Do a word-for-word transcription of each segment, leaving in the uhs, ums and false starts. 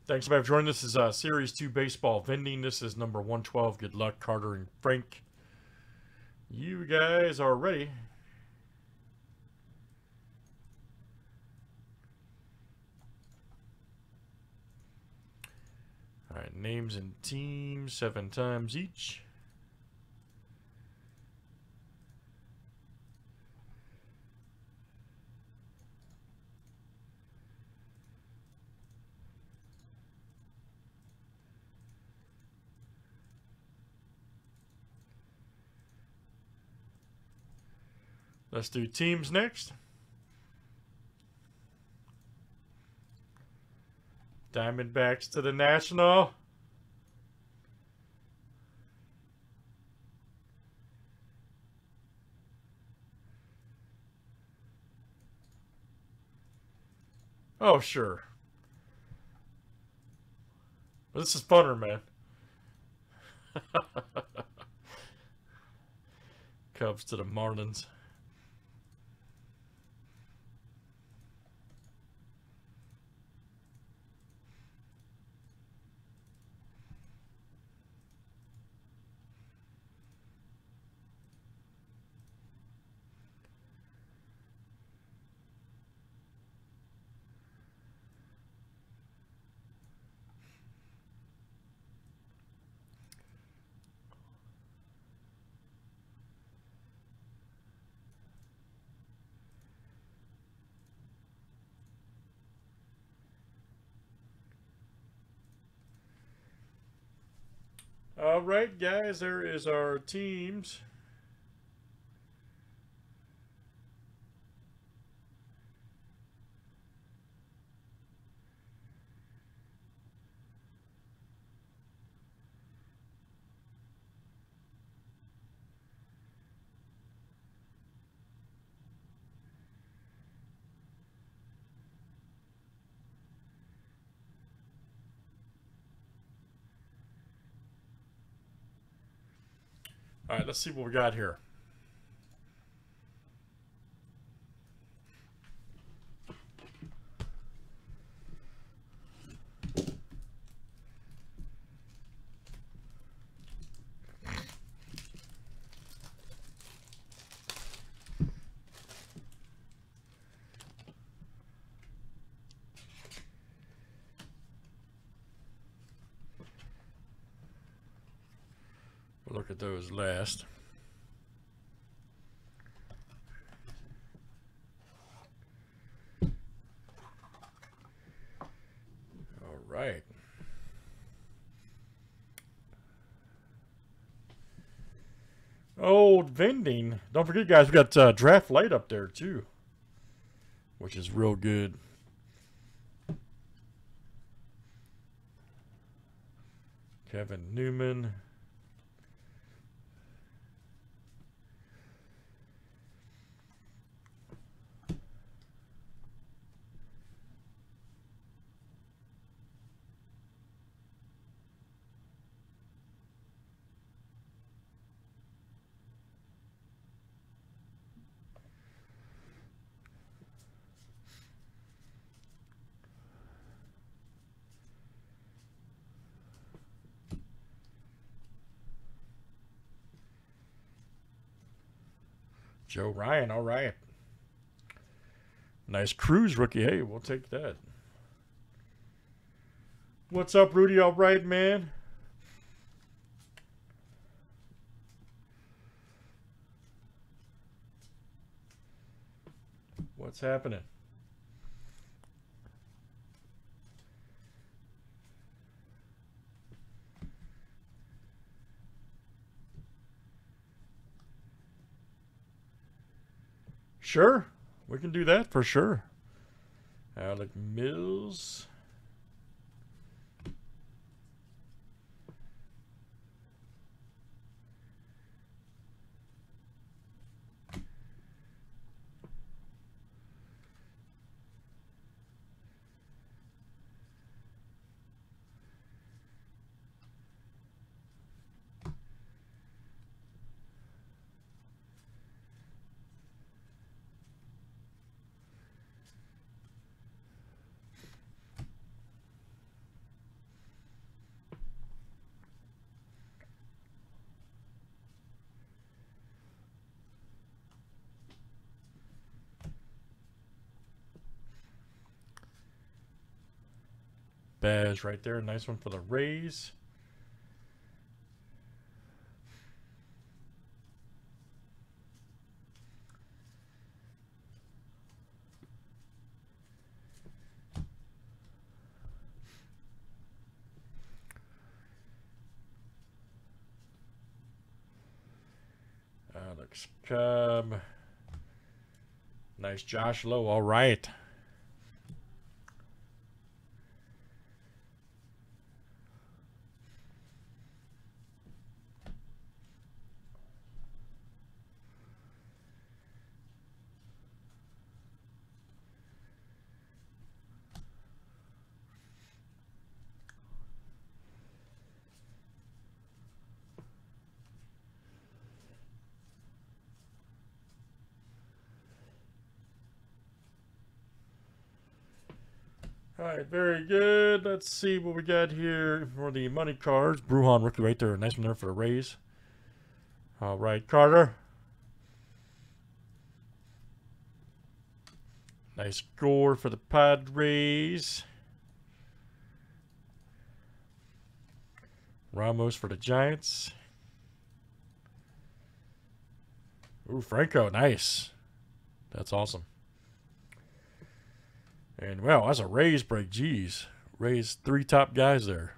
Thanks, everybody, for joining. This is uh, Series two Baseball Vending. This is number one twelve. Good luck, Carter and Frank. You guys are ready. All right, names and teams, seven times each. Let's do teams next. Diamondbacks to the National. Oh, sure. This is funner, man. Cubs to the Marlins. All right, guys, there is our teams. All right, let's see what we got here. We'll look at those last. All right. Old vending. Don't forget, guys, we got uh, Draft Light up there too, which is real good. Kevin Newman. Joe Ryan, all right. Nice Cruz rookie. Hey, we'll take that. What's up, Rudy? All right, man. What's happening? Sure, we can do that for sure. Alec Mills. Baz right there. Nice one for the Rays. Alex Cobb. Nice Josh Lowe. All right. All right, very good. Let's see what we got here for the money cards. Bruhan rookie right there. Nice one there for the Rays. All right, Carter. Nice score for the Padres. Ramos for the Giants. Ooh, Franco, nice. That's awesome. And, well, that's a Rays break. Jeez. Rays, three top guys there.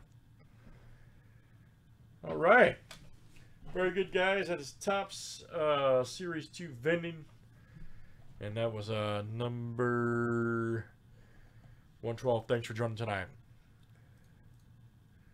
All right. Very good, guys. That is Topps uh, Series two Vending. And that was uh, number one twelve. Thanks for joining tonight.